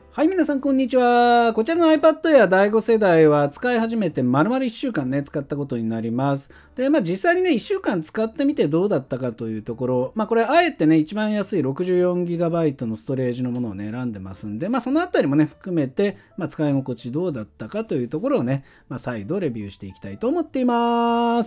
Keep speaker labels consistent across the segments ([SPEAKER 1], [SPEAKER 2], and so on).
[SPEAKER 1] はい、皆さん、こんにちは。こちらの iPad Air 第5世代は使い始めて丸々1週間ね、使ったことになります。で、実際にね、1週間使ってみてどうだったかというところ、これ、あえてね、一番安い 64GB のストレージのものをね、選んでますんで、そのあたりもね、含めて、使い心地どうだったかというところをね、再度レビューしていきたいと思っています。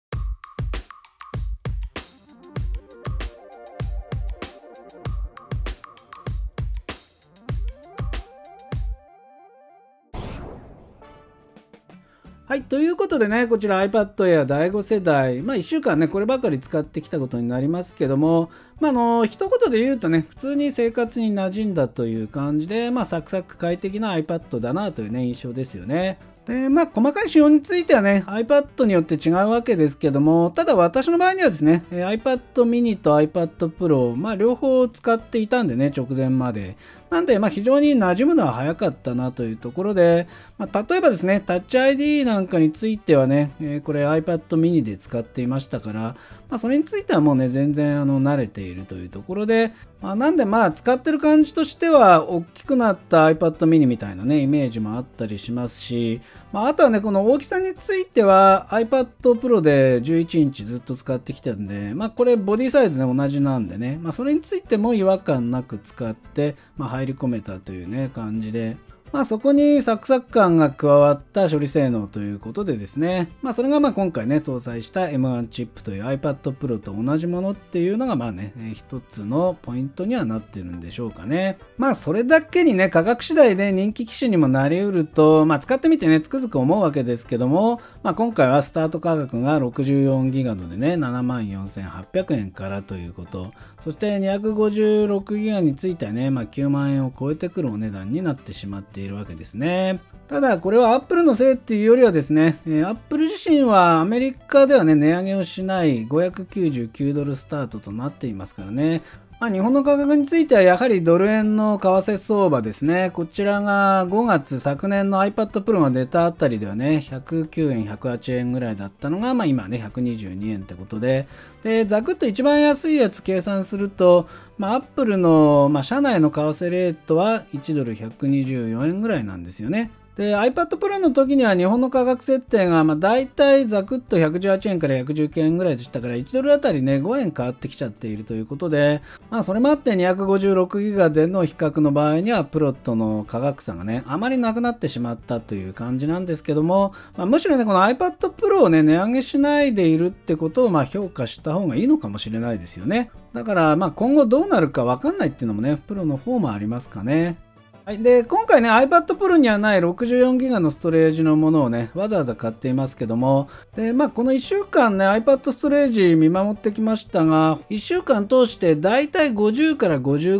[SPEAKER 1] はい。ということでね、こちら iPad Air 第5世代、1週間ね、こればかり使ってきたことになりますけども、一言で言うとね、普通に生活に馴染んだという感じで、サクサク快適な iPad だなというね、印象ですよね。で、細かい仕様についてはね、iPad によって違うわけですけども、ただ私の場合にはですね、iPad mini と iPad Pro、両方使っていたんでね、直前まで。なんで、非常に馴染むのは早かったなというところで、例えばですね、タッチ ID なんかについてはね、これ iPad mini で使っていましたから、それについてはもうね、全然慣れているというところで、なんで使ってる感じとしては、大きくなった iPad mini みたいなね、イメージもあったりしますし、あとはね、この大きさについては iPad Pro で11インチずっと使ってきたんで、これボディサイズね、同じなんでね、それについても違和感なく使って、入り込めたというね、感じで、そこにサクサク感が加わった処理性能ということでですね、それが今回ね、搭載した M1 チップという iPad Pro と同じものっていうのが一つのポイントにはなってるんでしょうかね。それだけにね、価格次第で人気機種にもなりうると、使ってみてね、つくづく思うわけですけども、今回はスタート価格が 64GB でね、74,800円からということ、そして 256GB についてはね、9万円を超えてくるお値段になってしまっているわけですね。ただこれは Apple のせいっていうよりはですね、Apple 自身はアメリカではね、値上げをしない$599スタートとなっていますからね。日本の価格についてはやはりドル円の為替相場ですね。こちらが5月昨年の iPad Pro が出たあたりではね、109円、108円ぐらいだったのが、今ね、122円ってことで、ざくっと一番安いやつ計算すると、Apple の、社内の為替レートは1ドル124円ぐらいなんですよね。で、iPad Pro の時には日本の価格設定が、だいたいざくっと118円から119円ぐらいでしたから、1ドルあたりね、5円変わってきちゃっているということで、それもあって256ギガでの比較の場合には、プロとの価格差がね、あまりなくなってしまったという感じなんですけども、むしろね、この iPad Pro をね、値上げしないでいるってことを、評価した方がいいのかもしれないですよね。だから、今後どうなるかわかんないっていうのもね、プロの方もありますかね。はい。で、今回ね、iPad Pro にはない 64GB のストレージのものをね、わざわざ買っていますけども、で、この1週間ね、iPad ストレージ見守ってきましたが、1週間通してだいたい50から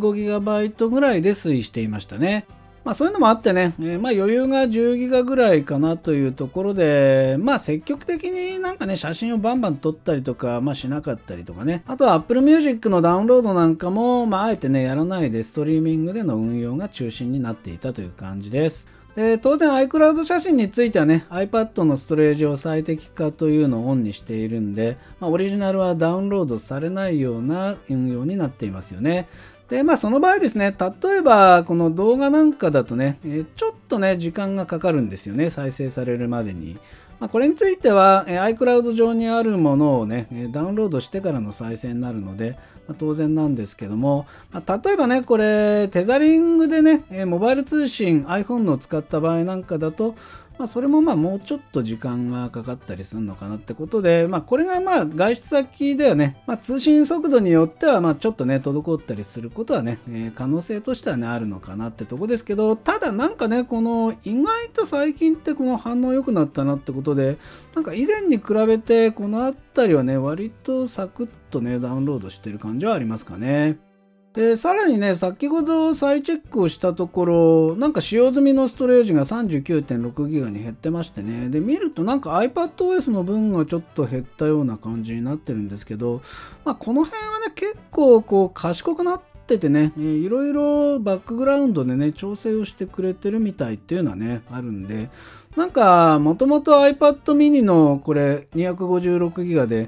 [SPEAKER 1] 55GB ぐらいで推移していましたね。そういうのもあってね、余裕が10ギガぐらいかなというところで、積極的になんかね、写真をバンバン撮ったりとか、しなかったりとかね。あとは Apple Music のダウンロードなんかも、あえてね、やらないでストリーミングでの運用が中心になっていたという感じです。で、当然 iCloud 写真についてはね、iPad のストレージを最適化というのをオンにしているんで、オリジナルはダウンロードされないような運用になっていますよね。で、その場合ですね、例えば、この動画なんかだとね、ちょっとね、時間がかかるんですよね、再生されるまでに。これについては、iCloud 上にあるものをね、ダウンロードしてからの再生になるので、当然なんですけども、例えばね、これ、テザリングでね、モバイル通信、iPhone を使った場合なんかだと、それももうちょっと時間がかかったりするのかなってことで、これが外出先ではね、通信速度によってはちょっとね、滞ったりすることはね、可能性としてはね、あるのかなってとこですけど、ただなんかね、この意外と最近ってこの反応良くなったなってことで、なんか以前に比べてこのあたりはね、割とサクッとね、ダウンロードしてる感じはありますかね。で、さらにね、先ほど再チェックをしたところ、なんか使用済みのストレージが 39.6GB に減ってましてね、で、見るとなんか iPadOS の分がちょっと減ったような感じになってるんですけど、この辺はね、結構こう賢くなっててね、いろいろバックグラウンドでね、調整をしてくれてるみたいっていうのはね、あるんで、 なんか、もともと iPad mini のこれ 256GB で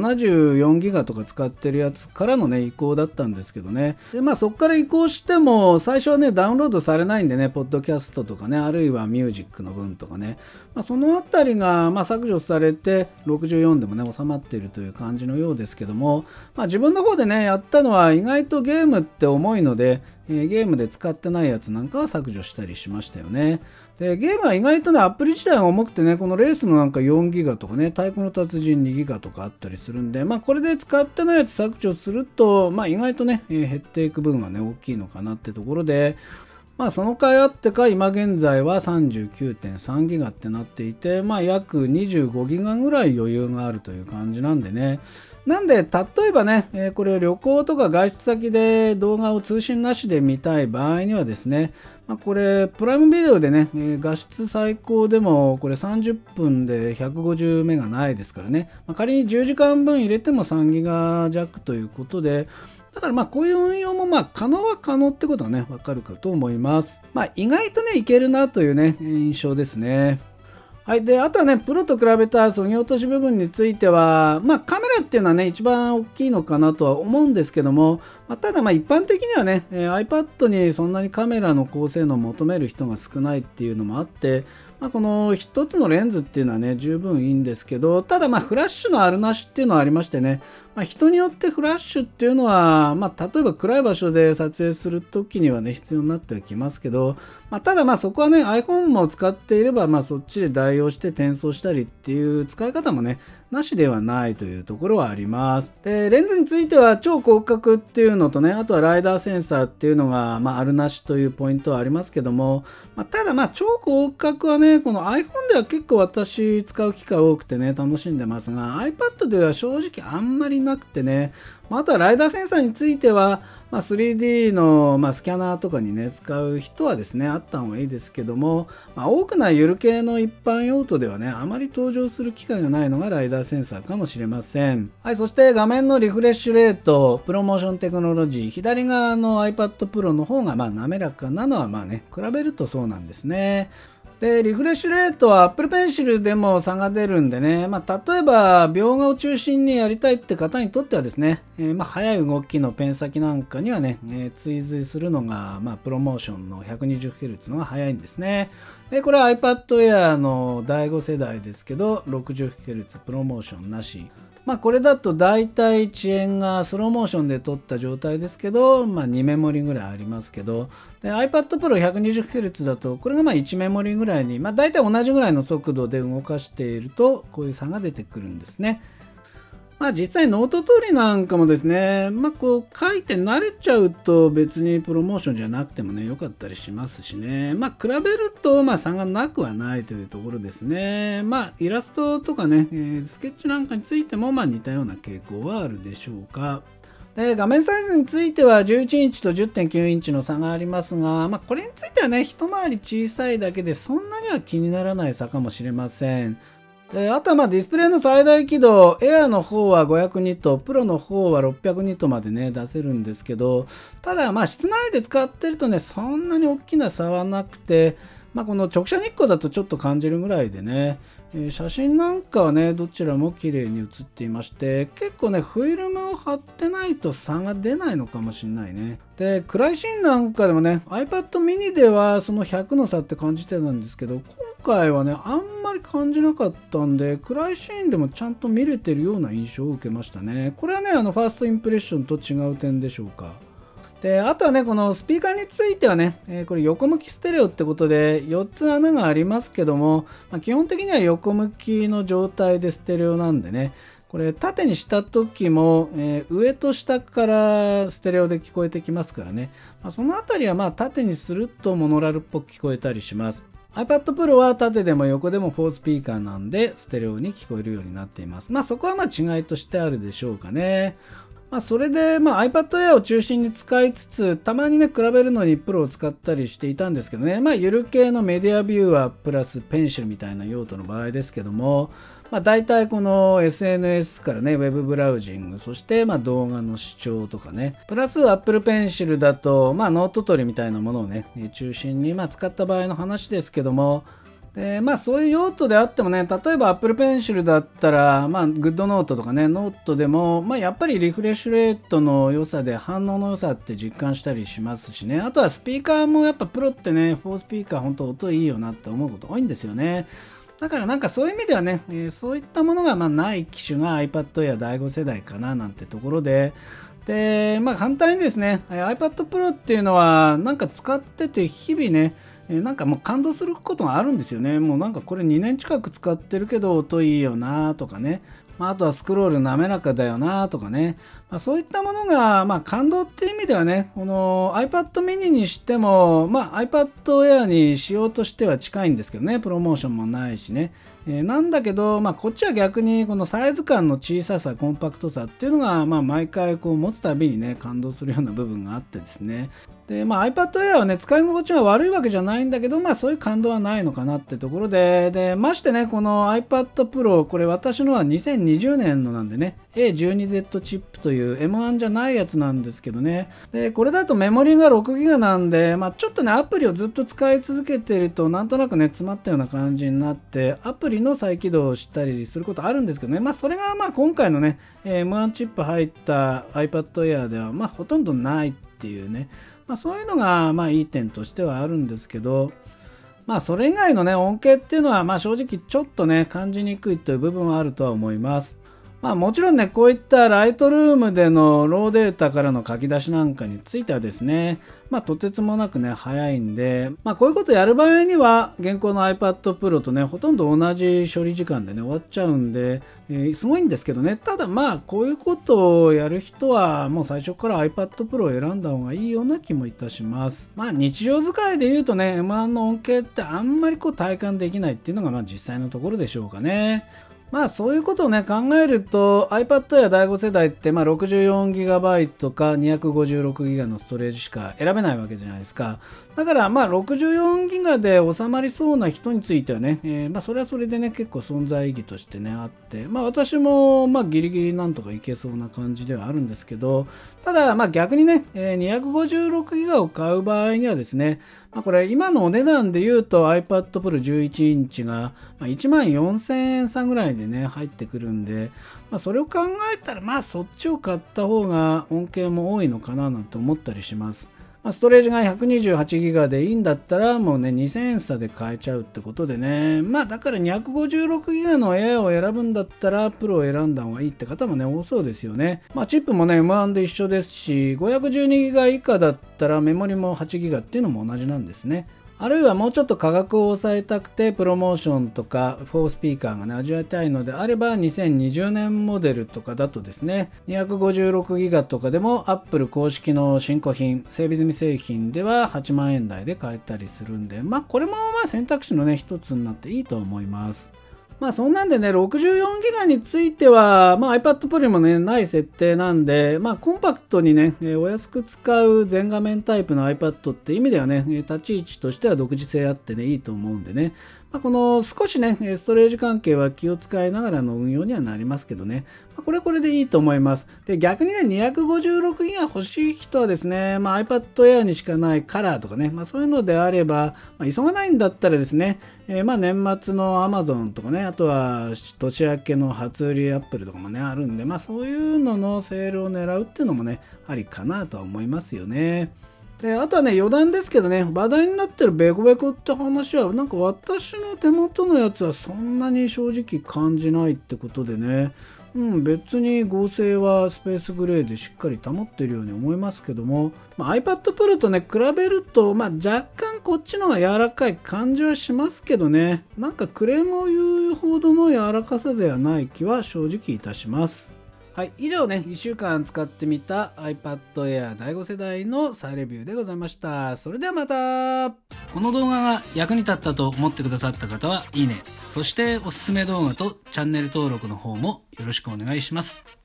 [SPEAKER 1] 74GB とか使ってるやつからのね、移行だったんですけどね。で、まあそこから移行しても、最初はね、ダウンロードされないんでね、ポッドキャストとかね、あるいはミュージックの分とかね。まあそのあたりが、まあ削除されて、64でもね、収まっているという感じのようですけども、まあ自分の方でね、やったのは意外とゲームって重いので、ゲームで使ってないやつなんかは削除したりしましたよね。で、ゲームは意外とね、アプリ自体が重くてね、このレースのなんか4ギガとかね、太鼓の達人2ギガとかあったりするんで、まあこれで使ってないやつ削除すると、まあ意外とね、減っていく分はね、大きいのかなってところで、まあその甲斐あってか今現在は 39.3 ギガってなっていて、まあ約25ギガぐらい余裕があるという感じなんでね。なんで、例えばね、これ旅行とか外出先で動画を通信なしで見たい場合にはですね、まあ、これプライムビデオでね、画質最高でもこれ30分で150メガないですからね、まあ、仮に10時間分入れても3ギガ弱ということで、だからまあこういう運用もまあ可能は可能ってことはね、わかるかと思います。まあ意外とね、いけるなというね、印象ですね。はい。で、あとはね、プロと比べた削ぎ落とし部分については、まあカメラっていうのはね、一番大きいのかなとは思うんですけども、まあ、ただまあ一般的にはね、iPad にそんなにカメラの高性能を求める人が少ないっていうのもあって、まあ、この一つのレンズっていうのはね、十分いいんですけど、ただまあフラッシュのあるなしっていうのはありましてね、まあ、人によってフラッシュっていうのは、まあ、例えば暗い場所で撮影するときにはね、必要になってはきますけど、まあ、ただまあそこはね、iPhone も使っていれば、まあそっちで代用して転送したりっていう使い方もね、なしではないというところはあります。で、レンズについては超広角っていうのとね、あとはライダーセンサーっていうのが、まあ、あるなしというポイントはありますけども、まあ、ただまあ超広角はね、この iPhone では結構私使う機会多くてね、楽しんでますが、iPad では正直あんまりなくてね、あとはライダーセンサーについては、まあ、3D の、まあ、スキャナーとかにね、使う人はですね、あった方がいいですけども、まあ、多くないゆる系の一般用途ではね、あまり登場する機会がないのがライダーセンサーかもしれません。はい、そして画面のリフレッシュレート、プロモーションテクノロジー、左側の iPad Pro の方がまあ滑らかなのはまあね、比べるとそうなんですね。で、リフレッシュレートは Apple Pencil でも差が出るんでね、まあ、例えば、描画を中心にやりたいって方にとってはですね、まあ、速い動きのペン先なんかにはね、追随するのが、まあ、プロモーションの 120Hz のが速いんですね。で、これは iPad Air の第5世代ですけど、60Hz プロモーションなし。まあこれだと大体遅延がスローモーションで撮った状態ですけど、まあ2メモリぐらいありますけど、で iPad Pro 120Hz だとこれがまあ1メモリぐらいに、まあ大体同じぐらいの速度で動かしているとこういう差が出てくるんですね。まあ実際ノート取りなんかもですね、まあこう書いて慣れちゃうと別にプロモーションじゃなくてもね、良かったりしますしね。まあ比べるとまあ差がなくはないというところですね。まあイラストとかね、スケッチなんかについてもまあ似たような傾向はあるでしょうか。で画面サイズについては11インチと 10.9 インチの差がありますが、まあこれについてはね、一回り小さいだけでそんなには気にならない差かもしれません。あとはまあディスプレイの最大輝度、エアの方は500ニット、プロの方は600ニットまでね、出せるんですけど、ただまあ室内で使ってるとね、そんなに大きな差はなくて、まあこの直射日光だとちょっと感じるぐらいでね、写真なんかはね、どちらも綺麗に写っていまして、結構ね、フィルムを貼ってないと差が出ないのかもしれないね。で、暗いシーンなんかでもね、iPad mini ではその100の差って感じてたんですけど、今回はね、あんまり感じなかったんで、暗いシーンでもちゃんと見れてるような印象を受けましたね。これはね、ファーストインプレッションと違う点でしょうか。で、あとはね、このスピーカーについてはね、これ横向きステレオってことで4つ穴がありますけども、まあ、基本的には横向きの状態でステレオなんでね、これ縦にした時も、上と下からステレオで聞こえてきますからね、まあ、そのあたりはまあ縦にするとモノラルっぽく聞こえたりします。iPad Pro は縦でも横でも4スピーカーなんでステレオに聞こえるようになっています。まあそこはまあ違いとしてあるでしょうかね。まあそれでまあ iPad Air を中心に使いつつ、たまにね比べるのにプロを使ったりしていたんですけどね、まあゆる系のメディアビューアープラスペンシルみたいな用途の場合ですけども、まあ大体この SNS からね、ウェブブラウジング、そしてまあ動画の視聴とかね、プラス Apple Pencil だとまあノート取りみたいなものをね、中心にまあ使った場合の話ですけども、 でそういう用途であってもね、例えば Apple Pencil だったら、GoodNote とかね、ノートでも、やっぱりリフレッシュレートの良さで反応の良さって実感したりしますしね。あとはスピーカーもやっぱプロってね、4スピーカー本当音いいよなって思うこと多いんですよね。だからなんかそういう意味ではね、そういったものがない機種が iPad Air 第5世代かななんてところで、簡単にですね、iPad Pro っていうのはなんか使ってて日々ね、なんかもう感動することがあるんですよね。もうなんかこれ2年近く使ってるけど音いいよなとかね。あとはスクロール滑らかだよなとかね。そういったものが、感動っていう意味ではね、この iPad mini にしても、iPad Air にしようとしては近いんですけどね。プロモーションもないしね。なんだけど、こっちは逆にこのサイズ感の小ささ、コンパクトさっていうのが、毎回こう持つたびにね、感動するような部分があってですね。で、iPad Air はね、使い心地が悪いわけじゃないんだけど、そういう感動はないのかなってところで、ましてね、この iPad Pro、これ私のは2020年のなんでね、A12Z チップという M1 じゃないやつなんですけどね。で、これだとメモリが 6GB なんで、ちょっとね、アプリをずっと使い続けてると、なんとなくね、詰まったような感じになって、アプリの再起動をしたりすることあるんですけどね。それが今回のね、M1 チップ入った iPad Air では、ほとんどないっていうね。そういうのがいい点としてはあるんですけど、それ以外のね恩恵っていうのは正直ちょっとね感じにくいという部分はあるとは思います。もちろんねこういったライトルームでのローデータからの書き出しなんかについてはですねとてつもなくね早いんでこういうことをやる場合には現行の iPad Pro とねほとんど同じ処理時間でね終わっちゃうんで、すごいんですけどね。ただこういうことをやる人はもう最初から iPad Pro を選んだ方がいいような気もいたします。日常使いで言うとね M1 の恩恵ってあんまりこう体感できないっていうのが実際のところでしょうかね。そういうことをね考えると iPad Air 第5世代って64GB か 256GB のストレージしか選べないわけじゃないですか。だから64GB で収まりそうな人についてはね、それはそれでね結構存在意義としてねあって私もギリギリなんとかいけそうな感じではあるんですけど、ただ逆にね、256GB を買う場合にはですねこれ今のお値段で言うと iPad Pro 11インチが14,000円差ぐらいでね入ってくるんで、それを考えたらそっちを買った方が恩恵も多いのかななんて思ったりします。ストレージが 128GB でいいんだったらもうね2000円差で買えちゃうってことでねだから 256GB の Air を選ぶんだったらプロを選んだ方がいいって方もね多そうですよね。チップもね M1 で一緒ですし 512GB 以下だったらメモリも 8GB っていうのも同じなんですね。あるいはもうちょっと価格を抑えたくてプロモーションとか4スピーカーがね味わいたいのであれば2020年モデルとかだとですね 256GB とかでも Apple 公式の新古品整備済み製品では8万円台で買えたりするんでこれも選択肢のね一つになっていいと思います。そんなんでね 64GB については、iPad Pro にもねない設定なんで、コンパクトにねお安く使う全画面タイプの iPad って意味ではね立ち位置としては独自性あってねいいと思うんでね、この少しねストレージ関係は気を使いながらの運用にはなりますけどね、これはこれでいいと思います。で逆にね 256GB 欲しい人はですね、iPad Air にしかないカラーとかね、そういうのであれば、急がないんだったらですね、年末の Amazon とかね、あとは年明けの初売り Apple とかもねあるんで、そういうののセールを狙うっていうのもねありかなとは思いますよね。であとはね余談ですけどね話題になってるベコベコって話はなんか私の手元のやつはそんなに正直感じないってことでね、別に合成はスペースグレーでしっかり保っているように思いますけども、iPad Pro とね比べると、若干こっちの方が柔らかい感じはしますけどね、なんかクレームを言うほどの柔らかさではない気は正直いたします。はい、以上ね1週間使ってみた iPad Air 第5世代の再レビューでございました。それではまた。この動画が役に立ったと思ってくださった方はいいね、そしておすすめ動画とチャンネル登録の方もよろしくお願いします。